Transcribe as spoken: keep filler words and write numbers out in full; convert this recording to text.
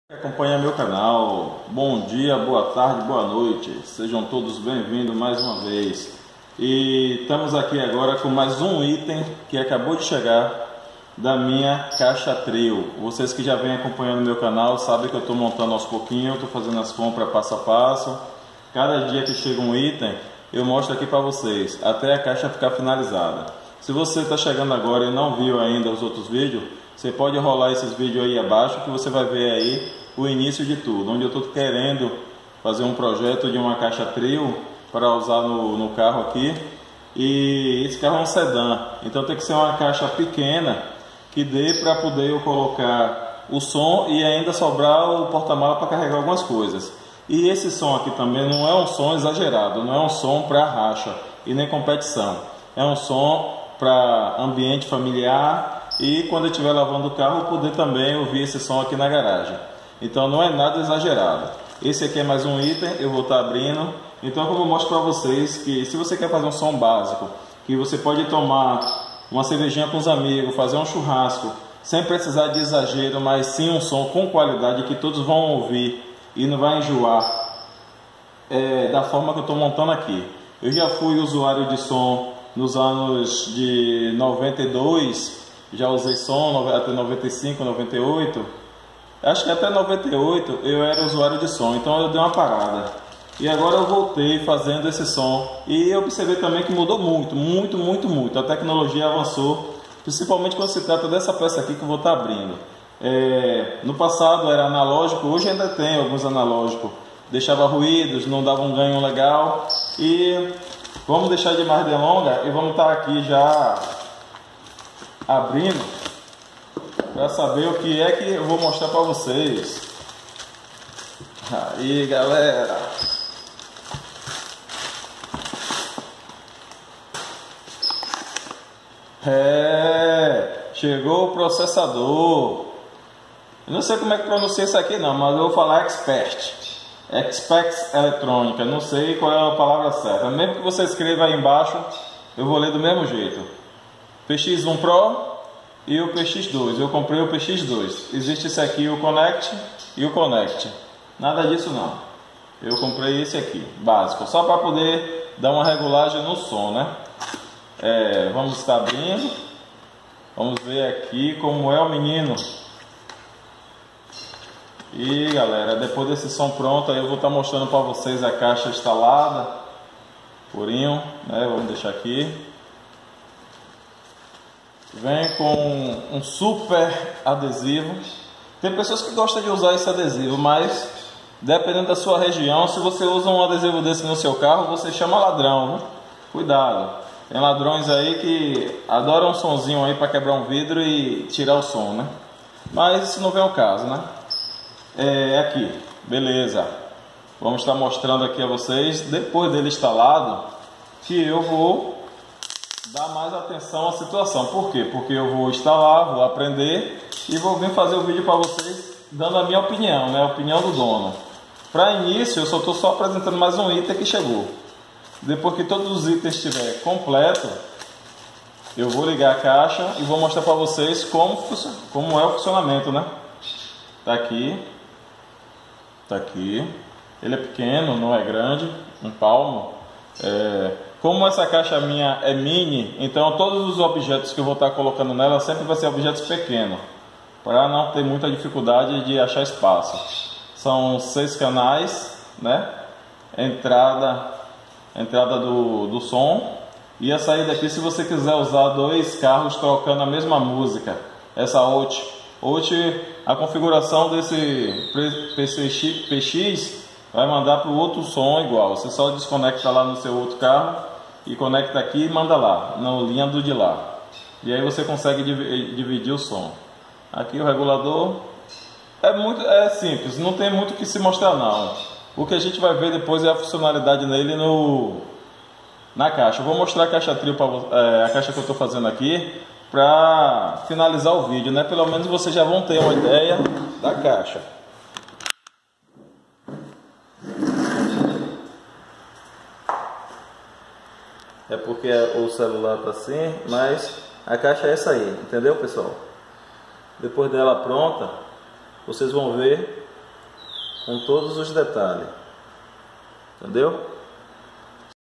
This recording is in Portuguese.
Acompanha meu canal, bom dia, boa tarde, boa noite, sejam todos bem-vindos mais uma vez. E estamos aqui agora com mais um item que acabou de chegar da minha caixa trio. Vocês que já vêm acompanhando meu canal sabem que eu estou montando aos pouquinhos, estou fazendo as compras passo a passo. Cada dia que chega um item eu mostro aqui para vocês, até a caixa ficar finalizada. Se você está chegando agora e não viu ainda os outros vídeos, você pode rolar esses vídeos aí abaixo que você vai ver aí o início de tudo, onde eu estou querendo fazer um projeto de uma caixa trio para usar no, no carro aqui. E esse carro é um sedã, então tem que ser uma caixa pequena que dê para poder eu colocar o som e ainda sobrar o porta-mala para carregar algumas coisas. E esse som aqui também não é um som exagerado, não é um som para racha e nem competição, é um som para ambiente familiar e quando eu estiver lavando o carro poder também ouvir esse som aqui na garagem. Então não é nada exagerado. Esse aqui é mais um item, eu vou estar abrindo. Então como eu mostro para vocês que se você quer fazer um som básico, que você pode tomar uma cervejinha com os amigos, fazer um churrasco, sem precisar de exagero, mas sim um som com qualidade que todos vão ouvir e não vai enjoar, é, da forma que eu estou montando aqui. Eu já fui usuário de som nos anos de noventa e dois, já usei som até noventa e cinco, noventa e oito. Acho que até noventa e oito eu era usuário de som, então eu dei uma parada. E agora eu voltei fazendo esse som. E eu observei também que mudou muito, muito, muito, muito. A tecnologia avançou, principalmente quando se trata dessa peça aqui que eu vou estar abrindo. É, no passado era analógico, hoje ainda tem alguns analógicos. Deixava ruídos, não dava um ganho legal. E vamos deixar de mais delonga e vamos estar aqui já abrindo para saber o que é que eu vou mostrar para vocês. Aí galera, é, chegou o processador. Eu não sei como é que pronuncia isso aqui não, mas eu vou falar expert expert eletrônica, não sei qual é a palavra certa. Mesmo que você escreva aí embaixo, eu vou ler do mesmo jeito. P X um Pro e o P X dois, eu comprei o P X dois. Existe esse aqui, o Connect e o Connect. Nada disso não. Eu comprei esse aqui, básico, só para poder dar uma regulagem no som, né? É, vamos estar abrindo. Vamos ver aqui como é o menino. E galera, depois desse som pronto, aí eu vou estar mostrando para vocês a caixa instalada. Purinho, né? Vamos deixar aqui. Vem com um super adesivo. Tem pessoas que gostam de usar esse adesivo, mas dependendo da sua região, se você usa um adesivo desse no seu carro, você chama ladrão, né? Cuidado. Tem ladrões aí que adoram um sonzinho aí para quebrar um vidro e tirar o som, né? Mas isso não vem ao caso, né? É aqui, beleza. Vamos estar mostrando aqui a vocês, depois dele instalado, que eu vou dar mais atenção à situação. Por quê? Porque eu vou instalar, vou aprender e vou vir fazer o vídeo para vocês dando a minha opinião, né? A opinião do dono. Para início, eu só estou só apresentando mais um item que chegou. Depois que todos os itens estiverem completos, eu vou ligar a caixa e vou mostrar para vocês como, como é o funcionamento, né? Tá aqui. Tá aqui. Ele é pequeno, não é grande, um palmo. É... Como essa caixa minha é mini, então todos os objetos que eu vou estar colocando nela sempre vai ser objetos pequenos, para não ter muita dificuldade de achar espaço. São seis canais, né? Entrada, entrada do, do som e a saída aqui se você quiser usar dois carros trocando a mesma música. Essa out, out a configuração desse P X vai mandar para o outro som igual. Você só desconecta lá no seu outro carro e conecta aqui e manda lá, na linha do de lá. E aí você consegue dividir o som. Aqui o regulador é muito é simples, não tem muito o que se mostrar não. O que a gente vai ver depois é a funcionalidade nele no, na caixa. Eu vou mostrar a caixa trio, pra, é, a caixa que eu estou fazendo aqui para finalizar o vídeo, né? Pelo menos vocês já vão ter uma ideia da caixa. É porque o celular tá assim, mas a caixa é essa aí, entendeu pessoal? Depois dela pronta, vocês vão ver com todos os detalhes. Entendeu?